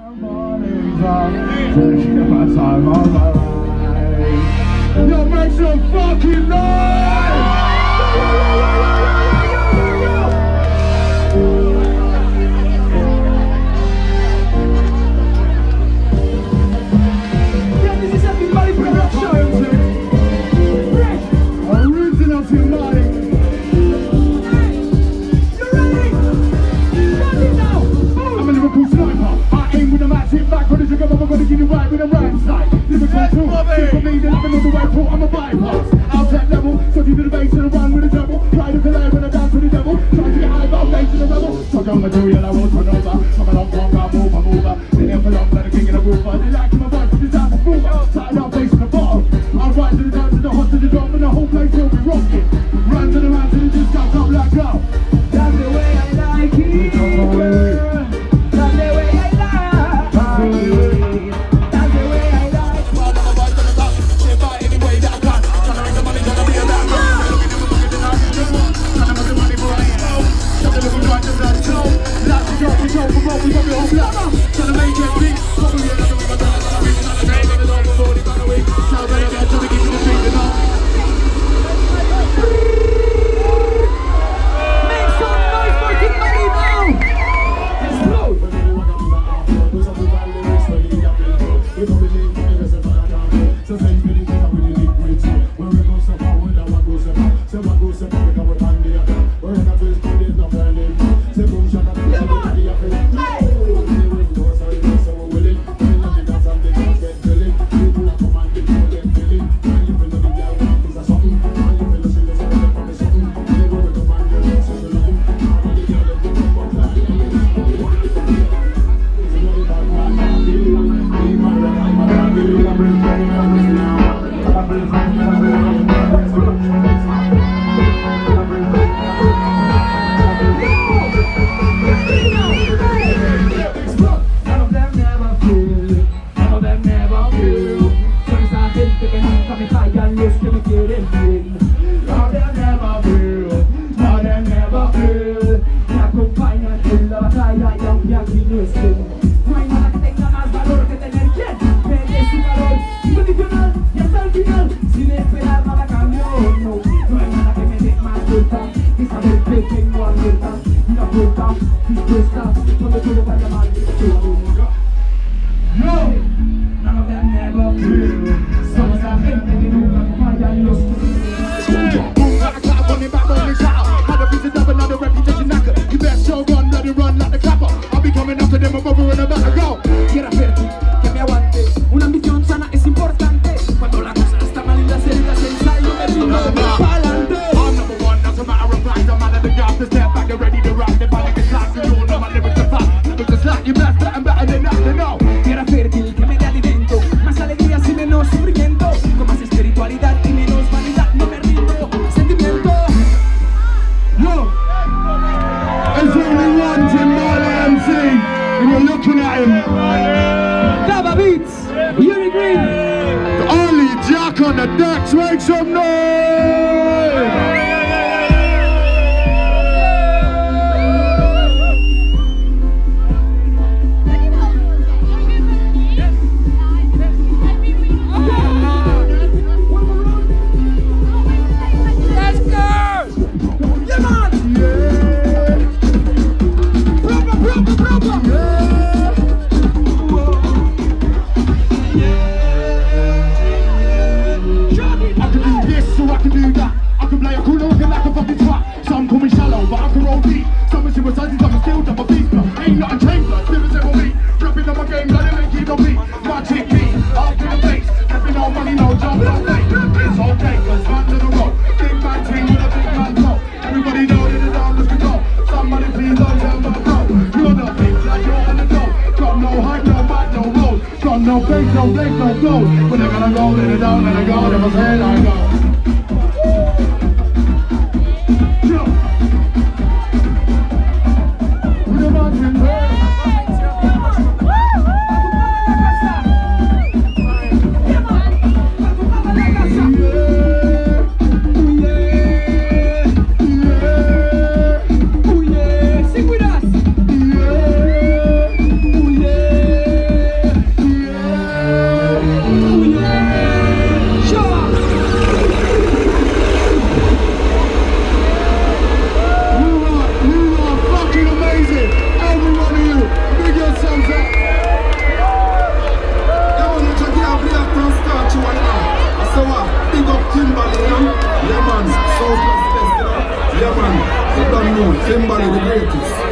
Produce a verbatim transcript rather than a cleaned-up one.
Yo, make some fucking noise! Yeah, this is everybody production. Original tonight. You ready? Ready now. I'm a Liverpool sniper. I aim with a match, hit back on the trigger, but I'm gonna get it right with a rhyme side. Liverpool too. Think of me, then I'm on the way for I'm a bypass. Out that level, so you do the bass and I run with the devil. Ride up the line when I dance with the devil. Try to get high, but I'm late to the rebel. So down material, I won't turn over. I'm a long walk, I move, I move. They never long like a king in a roof. They like my voice, it's time to move. Starting out face to the bottom. I'll ride to the dance, to the hot, to the drop, and the whole place will be rocking. Run to the man, to the disc, up, up, like go. That's the way I like it, girl. That's the way I like it. That's the way I like it. Well, I'm a boy to the top. Say bye any way that I can. Trying to make the money, trying to be a bad man. Trying to make the money for I know. Trying to live with right to that toe. Like the drop, we go for what we got me on black. Trying to make it big. What we get, we got that. I'm reaching out the game, and it's all before they got away. Trying to make it, trying to keep it the street, you know. Make some noise for the money now. Explode. Make some noise! No fake, no fake, no gold. When I gotta go, let it down, let it go. Never say I go. Yeah man, you don't know, Timberlake the greatest.